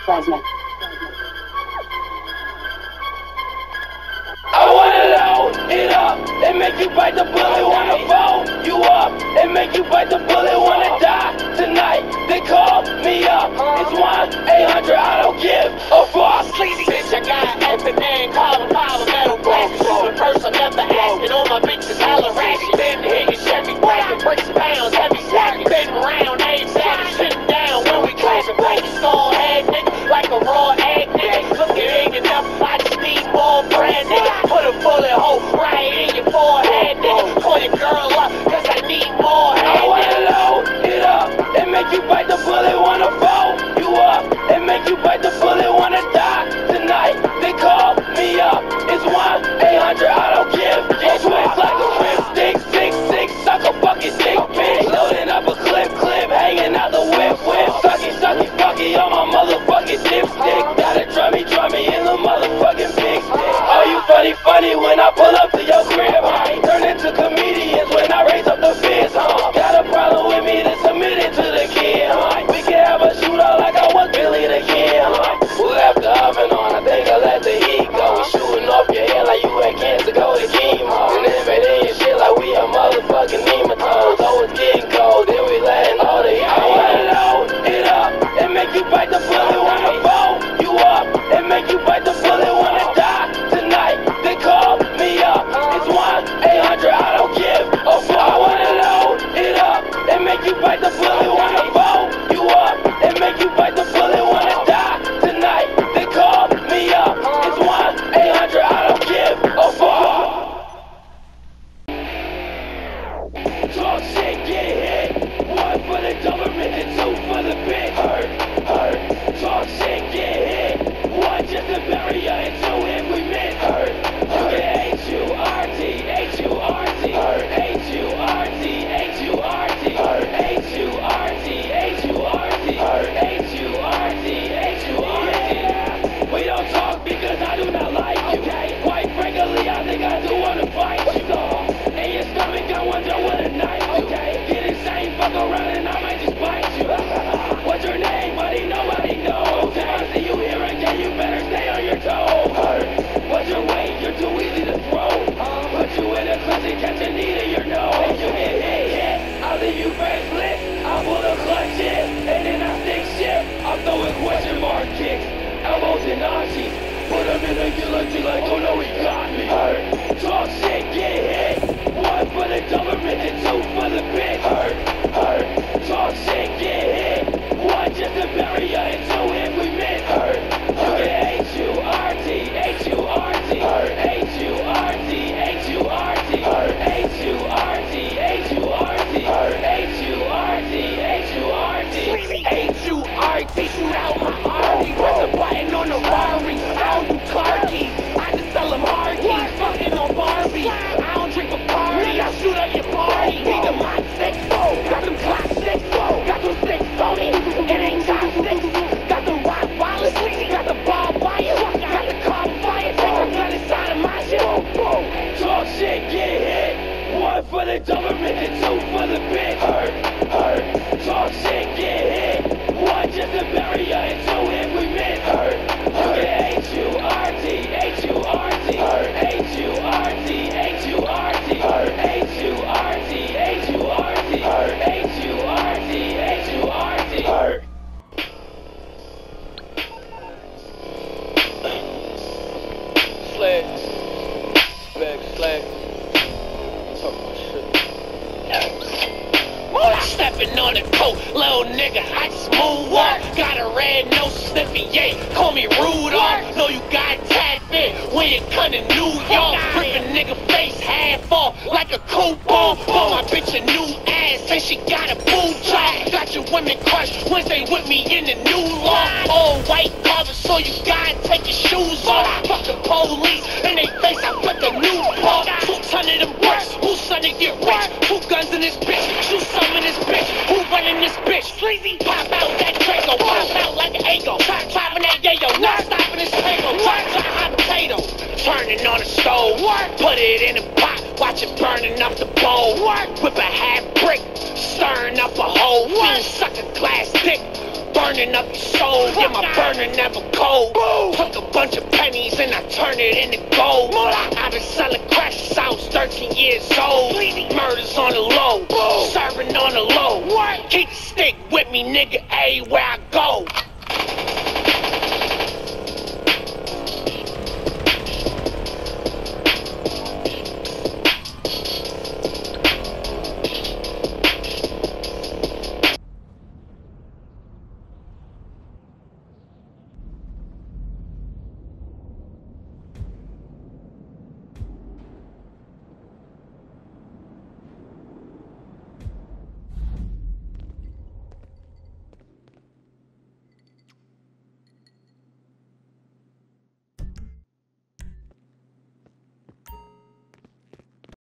Plasma. I wanna load it up and make you bite the bullet. Wanna fold you up and make you bite the bullet. Wanna die tonight? They call me up. It's 1-800. I don't give a fuck. Sleazy bitch, I got an epic name, call power metal blast. Shooting first, I'm never asking. All my bitches hella ratchet. Been hitting Chevy, bracket bricks, pounds, heavy stacking. Been around, ain't savage, sitting down when we clashing. Break your skull head, nigga, like a raw egg, nigga. Look, it ain't enough, I just need more bread, nigga. Put a bullet hole right in your forehead, nigga. Call your girl up, cause I need more head, I wanna load it up and make you bite the bullet. Wanna fold you up and make you bite the bullet. Wanna die tonight? They call me up. It's 1-800. I don't give a fuck. Like a whip stick, stick, suck a bucket, dick, bitch. Loading up a clip, hanging out the whip. Sucky, fucky on my motherfucking dipstick. Gotta drum me in the motherfucking big stick. Oh, you funny when I pull up to your crib, huh? Turn into comedians when I raise up the fizz, huh? Got a problem with me, then submit it to the kid, huh? We can have a shootout like I was Billy the Kid, huh? Who left the oven on? I think I let the heat go. Shooting off your head like you had cancer, go to chemo. And innovating your shit like we a motherfucking nematodes. Oh, it's getting cold, then we letting all the heat. I wanna load it up and make you bite the bullet. Wanna fold you up and make you bite the bullet. Wanna die tonight? They call me up. It's 1-800. I don't give a fuck. I wanna load it up and make you bite the bullet. Wanna fold you up and make you bite the bullet. Wanna die tonight? They call me up. It's 1-800. I don't give a fuck. Talk shit, get hit. One for the government and two for the bitch. Hurt. Talk shit, get hit. One just to bury ya and two if we miss. Hurt. You get H-U-R-T, H-U-R-T. Hurt. H-U-R-T, H-U-R-T. Hurt. H-U-R-T, H-U-R-T. Hurt. H-U-R-T, H-U-R-T. We don't talk because I do not like you. Okay. Quite frankly, I think I do wanna fight you. In your stomach, I wonder what a knife do. Okay. Get insane, fuck around and I might just bite you. What's your name, buddy? Nobody knows. If I see you here again, you better stay on your toes. What's your weight? You're too easy to throw. Put you in a clutch and catch a knee to your nose. If you get hit, I'll leave you face lit. I'll pull a clutch in, and then I stick shit. I'm throwing question mark kicks, elbows and archies. Put them in the guillotine like, oh no, he got me. Talk shit, get hit. One for the government and two for the bitch. Hurt. Talk shit, get hit. One just to bury ya and two if we miss. You get H-U-R-T, H-U-R-T. H-U-R-T, H-U-R-T. H-U-R-T, H-U-R-T. H-U-R-T, H-U-R-T. H-U-R-T, shoot out my artery. Press a button on the Rari. I don't do car keys. I just sell them hard keys. Fucking on Barbie. I don't drink a party. I shoot up your party. Need the Mach 6-4. Got them Glock 6-4. Got them 6 Sony. It ain't top 6. Got the rock wireless. Got the ball wire. Got the car fire. Take a gun inside of my shit. Talk shit, get hit. One for the government and two for the bitch. Hurt. Talk shit, get hit. One just to bury ya and two if we miss. You get H-U-R-T, H-U-R-T. H-U-R-T, H-U-R-T. H-U-R-T, H-U-R-T. H-U-R-T, H-U-R-T. Slag. Talk my shit. Stepping on the coat, little nigga, I smooth walk. Got a red nose, sniffy, yeah, call me Rudolph. Know you got tapped in when you come to New York. Ripping nigga face half off like a coupon. Bought my bitch a new ass and she got a boob job. Got your women crushed Wednesday with me in the new law. All white covers, so you gotta take your shoes off. Fuck the police in they face, I put the new ball. 200 them bricks, who's son to get rich? 2 guns in this bitch, shoot some in this bitch. Who running this bitch? Sleazy, pop out that Draco, pop out like an Ago. Chopping that yayo, not stopping this tango. Try hot potato, turning on the stove. Put it in a pot, watch it burning up the bowl. Whip a half brick, stirring up a whole fiend, suck a glass dick. burning up your soul. Yeah, my burner never cold. Took a bunch of pennies and I turned it into gold. I've been selling crack since I was 13 years old. Murders on the low, serving on the low. Keep the stick with me, nigga, everywhere I go.